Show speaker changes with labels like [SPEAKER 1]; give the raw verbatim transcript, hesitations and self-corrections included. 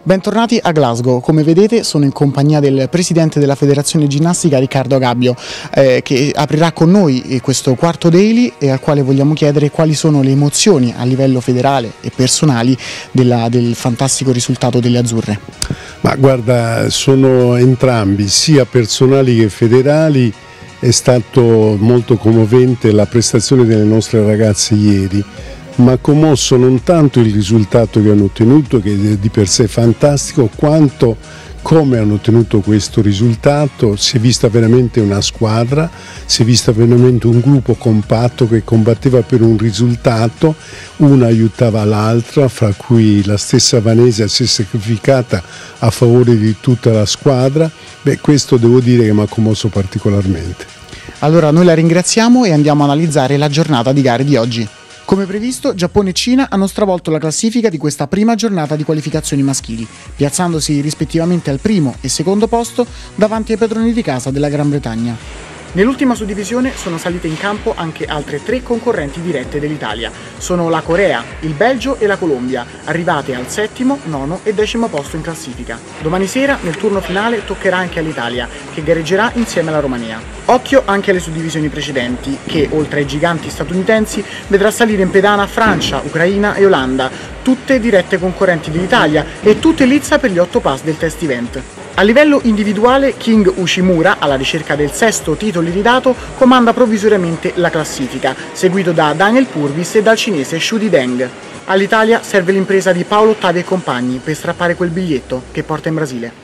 [SPEAKER 1] Bentornati a Glasgow. Come vedete sono in compagnia del presidente della federazione ginnastica Riccardo Gabbio eh, che aprirà con noi questo quarto daily e al quale vogliamo chiedere quali sono le emozioni a livello federale e personali della, del fantastico risultato delle azzurre.
[SPEAKER 2] Ma guarda, sono entrambi, sia personali che federali. È stato molto commovente la prestazione delle nostre ragazze ieri, ma commosso non tanto il risultato che hanno ottenuto, che è di per sé fantastico, quanto come hanno ottenuto questo risultato. Si è vista veramente una squadra, si è vista veramente un gruppo compatto che combatteva per un risultato, una aiutava l'altra, fra cui la stessa Vanessa si è sacrificata a favore di tutta la squadra. Beh, questo devo dire che mi ha commosso particolarmente.
[SPEAKER 1] Allora noi la ringraziamo e andiamo a analizzare la giornata di gare di oggi. Come previsto, Giappone e Cina hanno stravolto la classifica di questa prima giornata di qualificazioni maschili, piazzandosi rispettivamente al primo e secondo posto davanti ai padroni di casa della Gran Bretagna. Nell'ultima suddivisione sono salite in campo anche altre tre concorrenti dirette dell'Italia. Sono la Corea, il Belgio e la Colombia, arrivate al settimo, nono e decimo posto in classifica. Domani sera, nel turno finale, toccherà anche all'Italia, che gareggerà insieme alla Romania. Occhio anche alle suddivisioni precedenti, che, oltre ai giganti statunitensi, vedrà salire in pedana Francia, Ucraina e Olanda, tutte dirette concorrenti dell'Italia e tutte lizza per gli otto pass del test event. A livello individuale, King Ushimura, alla ricerca del sesto titolo iridato, comanda provvisoriamente la classifica, seguito da Daniel Purvis e dal cinese Shudi Deng. All'Italia serve l'impresa di Paolo Ottavi e compagni per strappare quel biglietto che porta in Brasile.